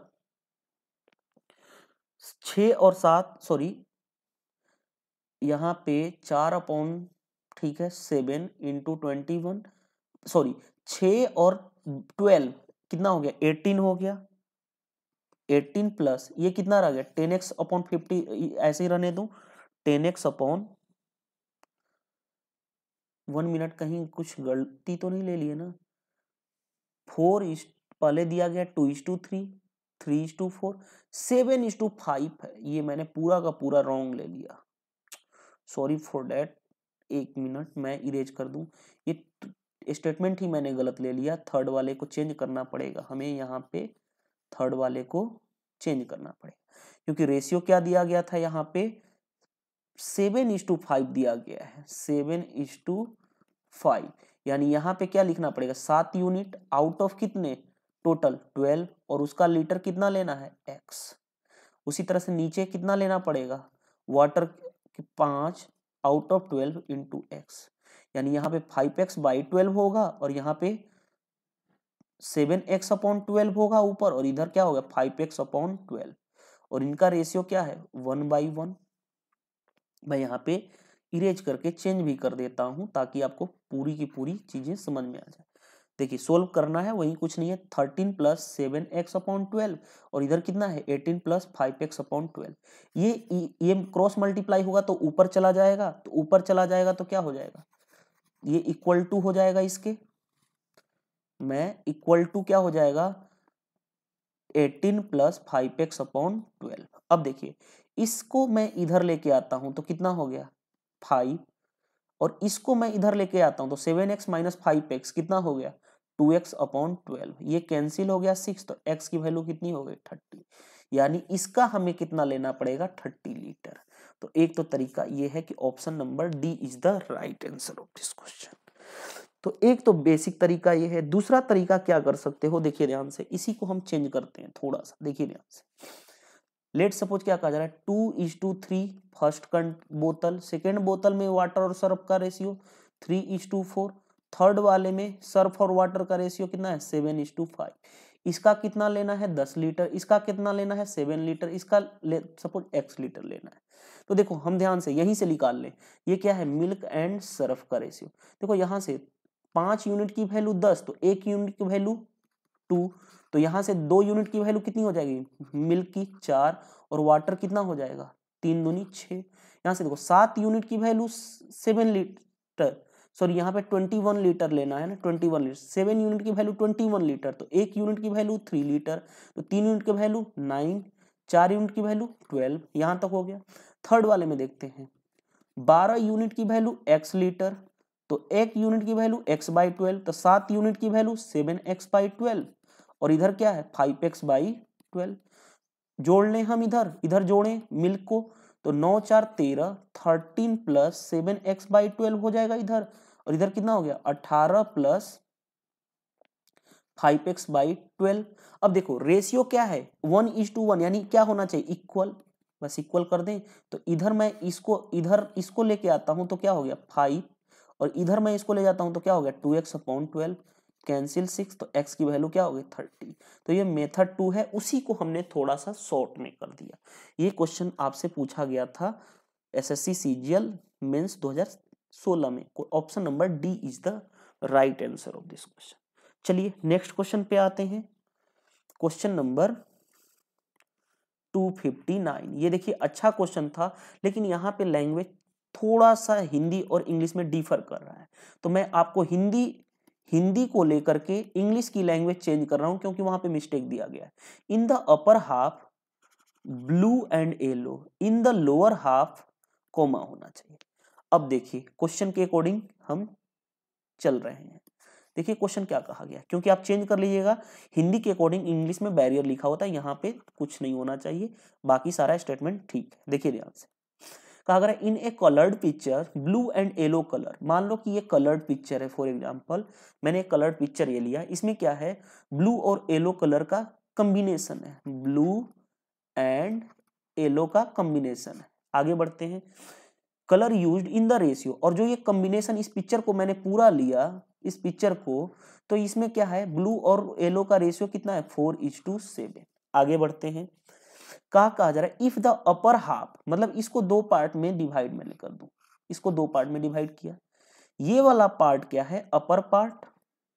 6 और 7 सॉरी यहाँ पे 4 ठीक है 7 इंटू 21 सॉरी 6 और 12 कितना हो गया 18 हो गया। 18 प्लस ये कितना रह गया 10x/50, ऐसे ही रहने दूं 10x/1 मिनट, कहीं कुछ गलती तो नहीं ले लिए ना। 4 पहले दिया गया 2:3, 3:4, 7:5 है, ये मैंने पूरा का पूरा रॉन्ग ले लिया, सॉरी फॉर दैट। 1 मिनट मैं इरेज कर दूं, ये स्टेटमेंट ही मैंने गलत ले लिया। थर्ड वाले को चेंज करना पड़ेगा हमें, यहाँ पे थर्ड वाले को चेंज करना पड़ेगा, क्योंकि रेशियो क्या दिया गया था यहाँ पे 7:5 दिया गया है 7:5, यानी यहाँ पे क्या लिखना पड़ेगा 7 यूनिट, आउट ऑफ कितने टोटल 12, और उसका लीटर कितना लेना है x। उसी तरह से नीचे कितना लेना पड़ेगा वाटर 5 आउट ऑफ 12 इंटू x, यानी यहाँ पे 5x/12 होगा और यहाँ पे 7x/12 होगा ऊपर, और इधर क्या होगा 5x/12, और इनका रेशियो क्या है 1/1। मैं यहाँ पे इरेज करके चेंज भी कर देता हूं ताकि आपको पूरी की पूरी चीजें समझ में आ जाए। देखिए सोल्व करना है, वही कुछ नहीं है 13 प्लस 7x/12, और इधर कितना है 18 प्लस 5x/12। ये क्रॉस मल्टीप्लाई होगा तो ऊपर चला जाएगा, तो ऊपर चला जाएगा तो क्या हो जाएगा ये इक्वल टू हो जाएगा इसके, मैं इक्वल टू क्या हो जाएगा 18 प्लस 5x/12। अब देखिए इसको मैं इधर लेके आता हूं तो कितना हो गया 5, और इसको मैं इधर लेके आता हूं तो 7x माइनस 5x कितना हो गया 2x/12। ये कैंसिल हो गया 6, तो x की वैल्यू कितनी हो गई 30, यानी इसका हमें कितना लेना पड़ेगा 30 लीटर। तो एक तो तरीका ये है कि option number D is the right answer of this question. तो एक तो बेसिक तरीका ये है। दूसरा तरीका क्या कर सकते हो, देखिए ध्यान से, इसी को हम चेंज करते हैं थोड़ा सा, देखिए ध्यान से। लेट सपोज क्या कहा जा रहा है, 2:3 फर्स्ट बोतल, सेकेंड बोतल में वाटर और सर्फ का रेशियो 3:4, थर्ड वाले में सर्फ और वाटर का रेशियो कितना है 7:5। इसका कितना लेना है 10 लीटर, इसका कितना लेना है 7 लीटर, इसका सपोज x लीटर लेना है। तो देखो हम ध्यान से यहीं से निकाल लें, ये क्या है मिल्क एंड सर्फ का रेशियो। देखो यहाँ से 5 यूनिट की वैल्यू 10, तो 1 यूनिट की वैल्यू 2, तो यहाँ से 2 यूनिट की वैल्यू कितनी हो जाएगी मिल्क की 4, और वाटर कितना हो जाएगा 3 दूनी 6। यहाँ से देखो 7 यूनिट की वैल्यू 7 लीटर, सॉरी यहाँ पे 21 लीटर लेना है ना, 21 लीटर, 7 यूनिट की वैल्यू 21 लीटर, तो 1 यूनिट की वैल्यू 3 लीटर, तो 3 यूनिट की वैल्यू 9, 4 यूनिट की वैल्यू 12, यहाँ तक हो गया। थर्ड वाले में देखते हैं, 12 यूनिट की वैल्यू x लीटर, तो 1 यूनिट की वैल्यू x/12, तो 7 यूनिट की वैल्यू 7x/12, और इधर क्या है 5x/12। जोड़ लें हम, इधर जोड़ें मिल्क को, तो 9 4 13, 13 प्लस 7x/12 हो जाएगा इधर, और इधर कितना हो गया 18 प्लस 5x/12। अब देखो रेशियो क्या है 1:1, यानी क्या होना चाहिए इक्वल, बस इक्वल कर दें। तो इधर मैं इसको लेके आता हूं तो क्या हो गया 5, और इधर मैं इसको ले जाता हूं तो क्या हो गया 2x/12, कैंसिल 6, तो x की वैल्यू क्या हो गई 30। तो ये मेथड 2 है, उसी को हमने थोड़ा सा शॉर्ट में कर दिया। ये क्वेश्चन आपसे पूछा गया था एसएससी सीजीएल मेंस 2016 में। Option number D is the right answer of this question. चलिए नेक्स्ट क्वेश्चन पे आते हैं, क्वेश्चन नंबर 259। ये देखिए अच्छा क्वेश्चन था, लेकिन यहाँ पे लैंग्वेज थोड़ा सा हिंदी और इंग्लिश में डिफर कर रहा है, तो मैं आपको हिंदी को लेकर के इंग्लिश की लैंग्वेज चेंज कर रहा हूं, क्योंकि वहां पे मिस्टेक दिया गया है। In the upper half blue and yellow, in the lower half comma होना चाहिए। अब देखिए क्वेश्चन के अकॉर्डिंग हम चल रहे हैं। देखिए क्वेश्चन क्या कहा गया, क्योंकि आप चेंज कर लीजिएगा, हिंदी के अकॉर्डिंग इंग्लिश में बैरियर लिखा होता है, यहाँ पे कुछ नहीं होना चाहिए, बाकी सारा स्टेटमेंट ठीक है। देखिए ध्यान से कहा गया in a coloured picture blue and yellow colour. मान लो कि ये कलर्ड पिक्चर है, फॉर एग्जांपल मैंने एक कलर्ड पिक्चर ये लिया, इसमें क्या है ब्लू और येलो कलर का कॉम्बिनेशन है, ब्लू एंड येलो का कॉम्बिनेशन है। आगे बढ़ते हैं, colour used in the ratio, और जो ये कॉम्बिनेशन इस पिक्चर को मैंने पूरा लिया इस पिक्चर को, तो इसमें क्या है ब्लू और येलो का रेशियो कितना है 4:7। आगे बढ़ते हैं, कहा जा रहा है इफ द अपर हाफ, मतलब इसको दो पार्ट में डिवाइड मैंने कर दूं, इसको दो पार्ट में डिवाइड किया, ये वाला पार्ट क्या है अपर पार्ट,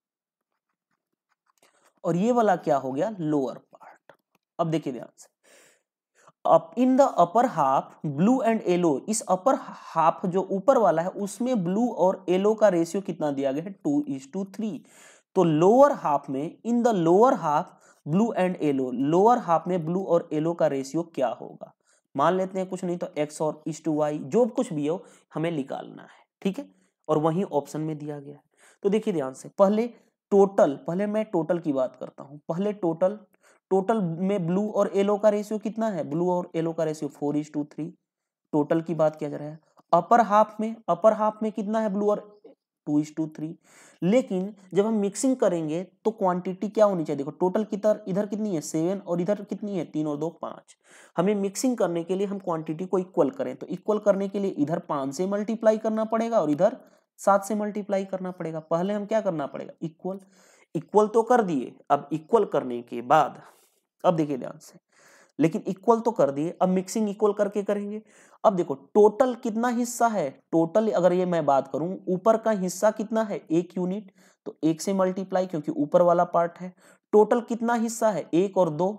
और ये वाला क्या हो गया लोअर पार्ट। अब देखिए ध्यान से, अब in the upper half blue and yellow, इस अपर हाफ जो ऊपर वाला है उसमें ब्लू और येलो का रेशियो कितना दिया गया है 2:3। तो लोअर हाफ में, in the lower half blue and yellow, lower half में ब्लू और येलो का रेशियो क्या होगा, मान लेते हैं कुछ नहीं तो x और y, जो कुछ भी हो हमें निकालना है, ठीक है, और वही ऑप्शन में दिया गया है। तो देखिए ध्यान से, पहले मैं टोटल की बात करता हूं, पहले टोटल में ब्लू और येलो का रेशियो कितना है, ब्लू और येलो का रेशियो 4:3, टोटल की बात किया जा रहा है। अपर हाफ में कितना है ब्लू और 2:3, लेकिन जब हम मिक्सिंग करेंगे तो क्वांटिटी क्या होनी चाहिए, देखो टोटल की इधर कितनी है 7, और इधर कितनी है 3 और 2 5। हमें मिक्सिंग करने के लिए हम क्वांटिटी को इक्वल करें, तो इक्वल करने के लिए इधर 5 से मल्टीप्लाई करना पड़ेगा और इधर 7 से मल्टीप्लाई करना पड़ेगा। पहले हम क्या करना पड़ेगा इक्वल तो कर दिए, अब इक्वल करने के बाद अब देखिए ध्यान से, लेकिन इक्वल तो कर दिए, अब मिक्सिंग इक्वल करके करेंगे। अब देखो टोटल कितना हिस्सा है, टोटल अगर ये मैं बात करूं ऊपर का हिस्सा कितना है 1 यूनिट, तो 1 से मल्टीप्लाई क्योंकि ऊपर वाला पार्ट है। टोटल कितना हिस्सा है 1 और 2,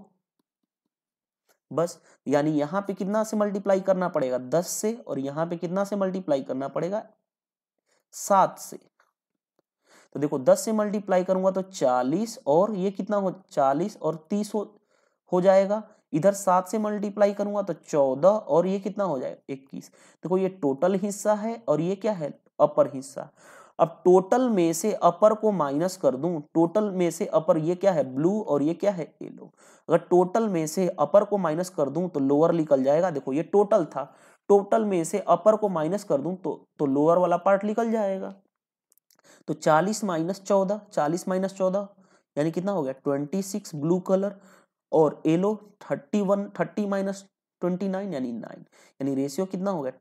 बस, यानी यहां पे कितना से मल्टीप्लाई करना पड़ेगा 10 से, और यहां पे कितना से मल्टीप्लाई करना पड़ेगा 7 से। तो देखो 10 से मल्टीप्लाई करूंगा तो 40, और ये कितना हो 40 और 30 हो जाएगा। इधर 7 से मल्टीप्लाई करूंगा तो 14, और ये कितना हो जाएगा 21। देखो ये टोटल हिस्सा है और ये क्या है अपर हिस्सा। अब टोटल में से अपर को माइनस कर दूं, टोटल में से अपर ये क्या है ब्लू और ये क्या है येलो। अगर टोटल में से अपर को माइनस कर दूं तो लोअर निकल जाएगा। देखो ये टोटल था, टोटल में से अपर को माइनस कर दूं तो लोअर वाला पार्ट निकल जाएगा। तो 40 माइनस 14, 40 माइनस 14 यानी कितना हो गया 26 ब्लू कलर, और येलो 31, 30 माइनस 29 यानी 9, यानी रेशियो कितना हो गया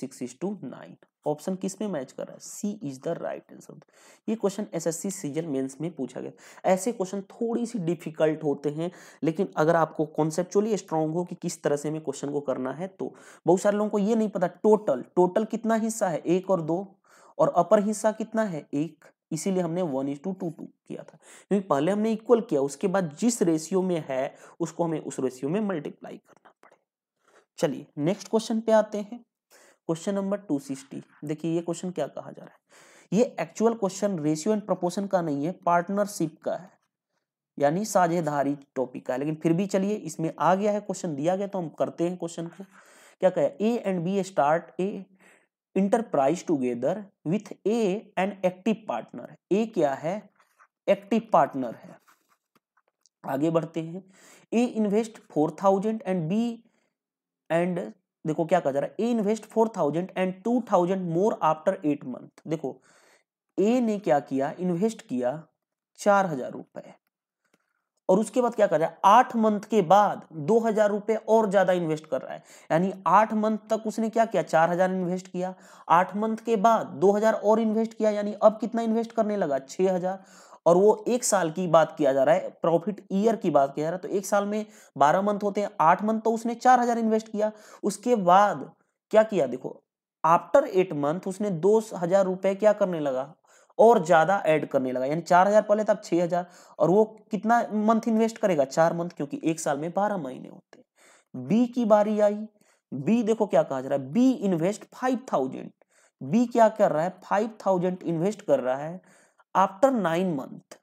26:9। ऑप्शन किस में मैच कर रहा है, C is the right answer. ये क्वेश्चन एसएससी सीजीएल मेंस में पूछा गया। ऐसे क्वेश्चन थोड़ी सी डिफिकल्ट होते हैं, लेकिन अगर आपको कॉन्सेप्चुअली स्ट्रांग हो कि किस तरह से हमें क्वेश्चन को करना है, तो बहुत सारे लोगों को ये नहीं पता टोटल कितना हिस्सा है 1 और 2, और अपर हिस्सा कितना है 1, इसीलिए हमने 1:2 किया था, क्योंकि पहले हमने इक्वल किया, उसके बाद जिस रेशियो में है उसको हमें उस रेशियो में मल्टीप्लाई करना पड़ेगा। चलिए नेक्स्ट क्वेश्चन पे आते हैं, क्वेश्चन नंबर 260। देखिए ये क्वेश्चन क्या कहा जा रहा है, ये actual question ratio and proportion का नहीं है, पार्टनरशिप का है, यानी साझेदारी टॉपिक का है, लेकिन फिर भी चलिए इसमें आ गया है, क्वेश्चन दिया गया तो हम करते हैं क्वेश्चन को। क्या कहा, A and B start a enterprise together with a an active partner. A क्या है, एक्टिव पार्टनर है। आगे बढ़ते हैं, A invest 4000 and B and, देखो क्या कहा जा रहा है, A invest 4000 and 2000 more after 8 month. देखो ए ने क्या किया, इन्वेस्ट किया 4000 रुपए, और उसके बाद क्या कर रहा है 8 मंथ के बाद 2000 रुपए और ज्यादा इन्वेस्ट कर रहा है, यानी 8 मंथ तक उसने क्या किया 4000 इन्वेस्ट किया, 8 मंथ के बाद 2000 और इन्वेस्ट किया, यानी अब कितना इन्वेस्ट करने लगा 6000, और वो एक साल की बात किया जा रहा है, प्रॉफिट ईयर की बात किया जा रहा है, तो एक साल में 12 मंथ होते हैं, 8 मंथ तो उसने 4000 इन्वेस्ट किया, उसके बाद क्या किया, देखो आफ्टर 8 मंथ उसने 2000 रुपए क्या करने लगा और ज्यादा ऐड करने लगा, यानी 4000 पहले था, अब 6000, और वो कितना मंथ इन्वेस्ट करेगा 4 मंथ, क्योंकि एक साल में 12 महीने होते हैं। बी की बारी आई, बी देखो क्या कहा जा रहा है, बी इन्वेस्ट 5000, बी क्या कर रहा है 5000 इन्वेस्ट कर रहा है after 9 month,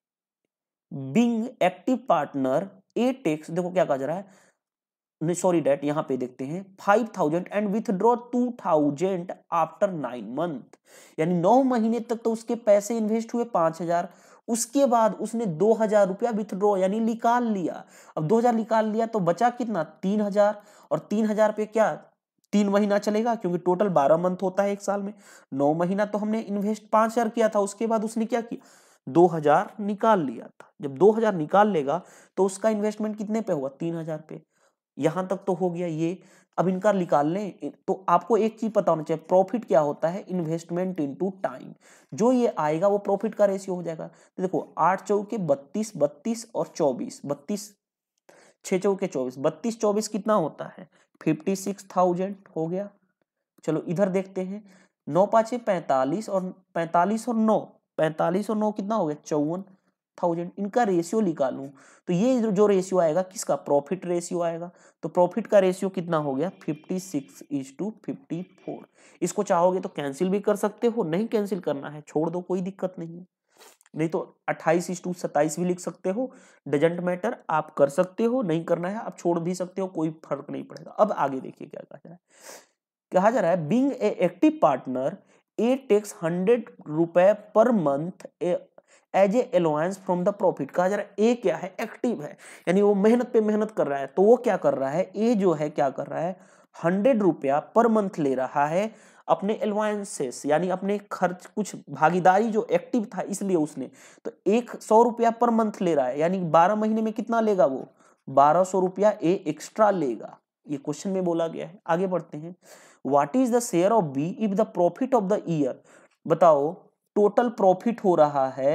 being active partner A takes, देखो क्या कहा जा रहा है, नहीं सॉरी डैट, यहां पे देखते हैं 5000 एंड विथड्रॉ 2000 आफ्टर 9 मंथ, यानी 9 महीने तक तो उसके पैसे इन्वेस्ट हुए 5000, उसके बाद उसने 2000 रुपया विथड्रॉ यानी निकाल लिया। अब 2000 निकाल लिया तो बचा कितना 3000, और 3000 पे क्या 3 महीना चलेगा, क्योंकि टोटल 12 मंथ होता है एक साल में, 9 महीना तो हमने इन्वेस्ट 5000 किया था, उसके बाद उसने क्या किया 2000 निकाल लिया था। जब 2000 निकाल लेगा तो उसका इन्वेस्टमेंट कितने पे हुआ 3000 पे, यहां तक तो हो गया ये। अब इनका निकाल लें तो आपको एक चीज पता होना चाहिए, प्रॉफिट क्या होता है, इन्वेस्टमेंट इनटू टाइम, जो ये आएगा वो प्रॉफिट का रेशियो हो जाएगा। तो देखो 8 चौके 32, 32 और 24, 32 6 चौके 24, 32 24 कितना होता है 56,000 हो गया। चलो इधर देखते हैं, 9 पाँचे 45 और 45 और 9, 45 और 9 कितना हो गया 54,000, इनका रेशियो निकालूं तो ये जो रेशियो आएगा किसका, प्रॉफिट रेशियो आएगा। तो प्रॉफिट का रेशियो कितना हो गया 56:54। इसको चाहोगे तो कैंसिल भी कर सकते हो, नहीं कैंसिल करना है छोड़ दो, कोई दिक्कत नहीं है, नहीं तो 28:27 भी लिख सकते हो, डजेंट मैटर, आप कर सकते हो, नहीं करना है आप छोड़ भी सकते हो, कोई फर्क नहीं पड़ेगा। अब आगे देखिए क्या कहा जा रहा है, कहा जा रहा है being a active partner A takes 100 रुपए per month as a allowance from the profit. कहा जा रहा है ए क्या है, एक्टिव है, यानी वो मेहनत पे मेहनत कर रहा है, तो वो क्या कर रहा है ए जो है क्या कर रहा है 100 रुपया पर मंथ ले रहा है अपने अलाउंसेस, यानी अपने खर्च, कुछ भागीदारी, जो एक्टिव था इसलिए उसने, तो 100 रुपया पर मंथ ले रहा है, यानी 12 महीने में कितना लेगा वो 1200 रुपया ए एक्स्ट्रा लेगा, ये क्वेश्चन में बोला गया है। आगे बढ़ते हैं, what is the share of B if the profit of the year, बताओ टोटल प्रॉफिट हो रहा है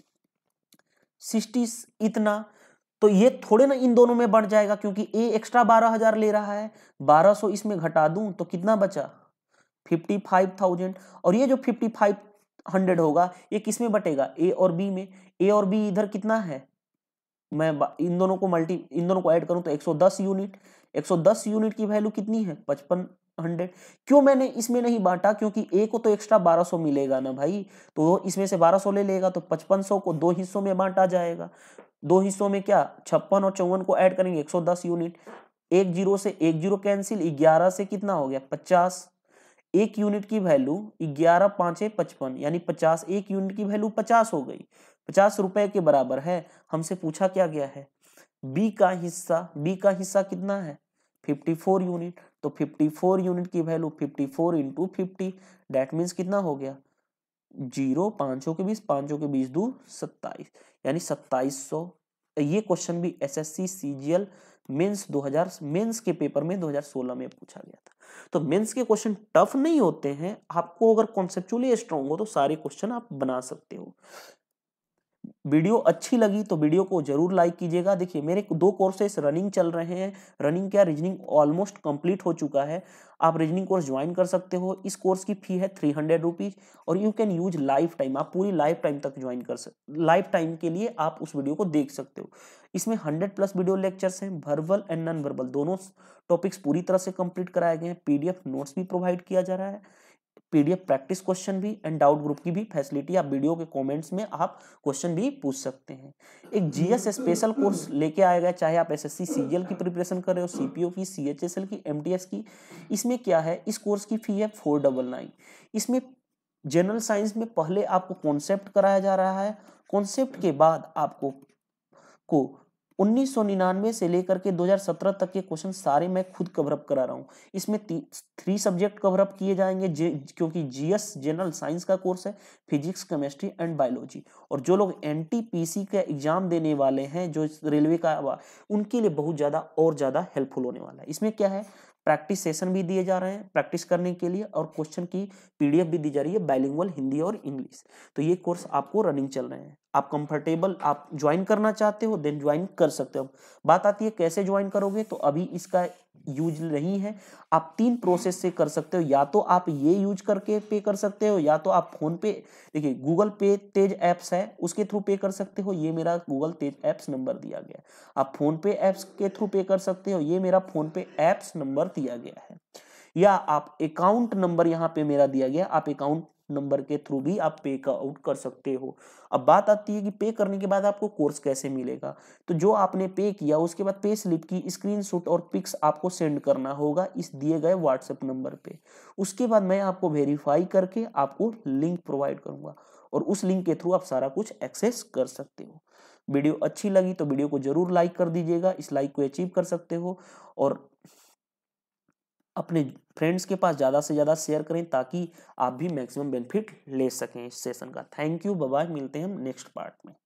60 इतना, तो ये थोड़े ना इन दोनों में बढ़ जाएगा, क्योंकि ए एक्स्ट्रा 12,000 ले रहा है, 1200 इसमें घटा दूं तो कितना बचा 55,000, और ये जो 5500 होगा ये किस में बटेगा ए और बी में, ए और बी इधर कितना है, मैं इन दोनों को ऐड करूं तो 110 यूनिट, 110 यूनिट की वैल्यू कितनी है 5500। क्यों मैंने इसमें नहीं बांटा, क्योंकि ए को तो एक्स्ट्रा 1200 मिलेगा ना भाई, तो इसमें से 1200 ले लेगा, तो 5500 को 2 हिस्सों में बांटा जाएगा, 2 हिस्सों में क्या 56 और 54 को ऐड करेंगे 110 यूनिट, एक जीरो से एक जीरो कैंसिल, 11 से कितना हो गया 50, एक यूनिट की वैल्यू 11 पांचे 55, यानी 50, एक यूनिट की वैल्यू 50 हो गई, 50 रुपए के बराबर है। हमसे पूछा क्या गया है बी का हिस्सा कितना है 54 यूनिट, तो 54 यूनिट की वैल्यू 54 इंटू 50, दैट मीन्स कितना हो गया 0, 5 के 20, 5 के 20 2 27, यानी 2700। ये क्वेश्चन भी एसएससी सीजीएल मेंस के पेपर में 2016 में पूछा गया था। तो मेंस के क्वेश्चन टफ नहीं होते हैं, आपको अगर कॉन्सेप्चुअली स्ट्रांग हो तो सारे क्वेश्चन आप बना सकते हो। वीडियो अच्छी लगी तो वीडियो को जरूर लाइक कीजिएगा। देखिए मेरे 2 कोर्सेस रनिंग चल रहे हैं, रनिंग क्या रीजनिंग ऑलमोस्ट कंप्लीट हो चुका है। आप रीजनिंग कोर्स ज्वाइन कर सकते हो। इस कोर्स की फी है 300 रुपीज और you can use lifetime, आप पूरी लाइफ टाइम तक ज्वाइन कर सकते, लाइफ टाइम के लिए आप उस वीडियो को देख सकते हो। इसमें 100+ वीडियो लेक्चर्स हैं, वर्बल एंड नॉन वर्बल दोनों टॉपिक्स पूरी तरह से कंप्लीट कराए गए हैं। पीडीएफ नोट्स भी प्रोवाइड किया जा रहा है, पीडीएफ प्रैक्टिस क्वेश्चन भी एंड डाउट ग्रुप की भी फैसिलिटी, आप वीडियो के कमेंट्स में आप क्वेश्चन भी पूछ सकते हैं। एक जीएस स्पेशल कोर्स लेके आया गया, चाहे आप एसएससी सीजीएल की प्रिपरेशन कर रहे हो, सीपीओ की, सीएचएसएल की, एमटीएस की। इसमें क्या है, इस कोर्स की फी है 499। इसमें जनरल साइंस में पहले आपको कॉन्सेप्ट कराया जा रहा है, कॉन्सेप्ट के बाद आपको 1999 से लेकर के 2017 तक के क्वेश्चन सारे मैं खुद कवर अप करा रहा हूँ। इसमें 3 सब्जेक्ट कवर अप किए जाएंगे, क्योंकि जीएस जनरल साइंस का कोर्स है, फिजिक्स, केमिस्ट्री एंड बायोलॉजी। और जो लोग एनटीपीसी का एग्जाम देने वाले हैं, जो रेलवे का, उनके लिए बहुत ज़्यादा और ज़्यादा हेल्पफुल होने वाला है। इसमें क्या है, प्रैक्टिस सेशन भी दिए जा रहे हैं प्रैक्टिस करने के लिए, और क्वेश्चन की पीडीएफ भी दी जा रही है, बाइलिंगुअल हिंदी और इंग्लिश। तो ये कोर्स आपको रनिंग चल रहे हैं, आप कंफर्टेबल, आप ज्वाइन करना चाहते हो देन ज्वाइन कर सकते हो। बात आती है कैसे ज्वाइन करोगे, तो अभी इसका यूज नहीं है, आप 3 प्रोसेस से कर सकते हो। या तो आप ये यूज करके पे कर सकते हो, या तो आप फोन पे, देखिए गूगल पे तेज एप्स है उसके थ्रू पे कर सकते हो, ये मेरा गूगल तेज एप्स नंबर दिया गया है। आप फोन पे एप्स के थ्रू पे कर सकते हो, ये मेरा फोन पे एप्स नंबर दिया गया है। या आप अकाउंट नंबर यहाँ पे मेरा दिया गया, आप अकाउंट नंबर के थ्रू भी आप पे आउट कर सकते हो। अब बात आती है कि पे करने के बाद आपको कोर्स कैसे मिलेगा। तो जो आपने पे किया उसके बाद पे स्लिप की स्क्रीनशॉट और पिक्स आपको सेंड करना होगा इस दिए गए व्हाट्सएप नंबर पे। उसके बाद मैं आपको वेरीफाई करके आपको लिंक प्रोवाइड करूंगा, और उस लिंक के थ्रू आप सारा कुछ एक्सेस कर सकते हो। वीडियो अच्छी लगी तो वीडियो को जरूर लाइक कर दीजिएगा, इस लाइक को अचीव कर सकते हो, और अपने फ्रेंड्स के पास ज़्यादा से ज़्यादा शेयर करें ताकि आप भी मैक्सिमम बेनिफिट ले सकें इस सेशन का। थैंक यू, बाय बाय, मिलते हैं हम नेक्स्ट पार्ट में।